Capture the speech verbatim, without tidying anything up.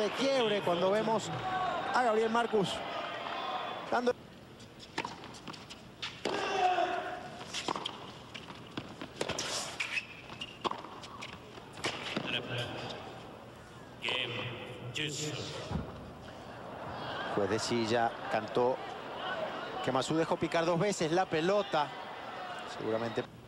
de quiebre cuando vemos a Gabriel Marcus dando... Juez de silla cantó que Massú dejó picar dos veces la pelota. Seguramente...